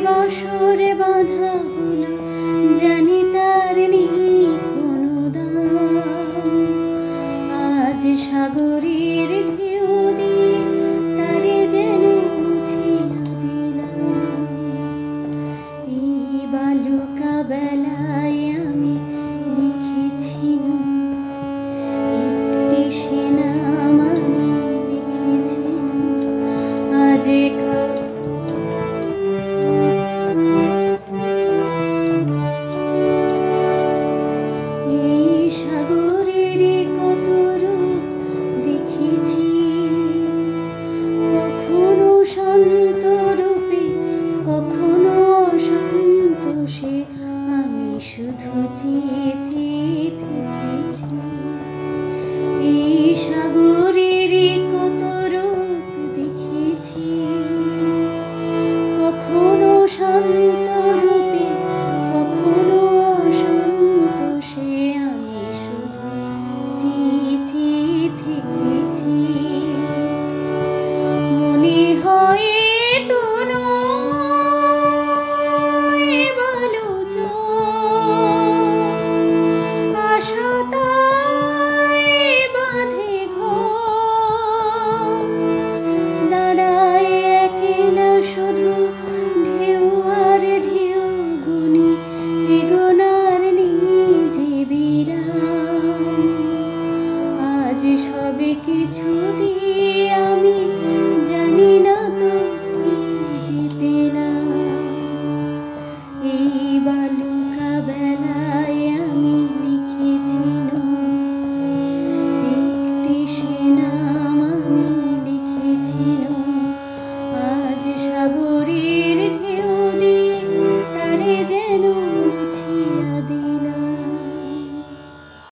বসরে বাঁধা হলো, জানি তার নেই কোনো দাম। আজ সাগরের ঢেউ দিয়ে তারে যেন মুছিয়া দিলাম। এই বালুকা বেলায় আমি লিখেছি একটি সে নাম, আমি লিখেছি আজ এই সাগরের কত রূপ দেখেছি, কখনো শান্ত রূপে কখনো অশান্ত সে, আমি শুধু চেয়ে চেয়ে থেকেছি। এই সাগরের কত রূপ দেখেছি, কখনো শান্ত